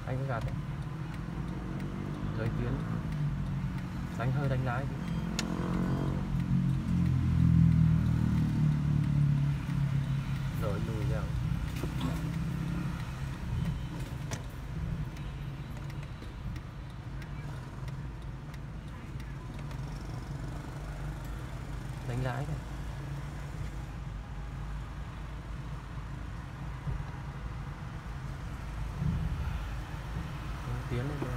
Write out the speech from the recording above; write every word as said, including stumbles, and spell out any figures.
Anh có gạt đấy. Giới tuyến. Đánh hơi đánh lái. Rồi lùi ra. Đánh lái này. Tiến lên.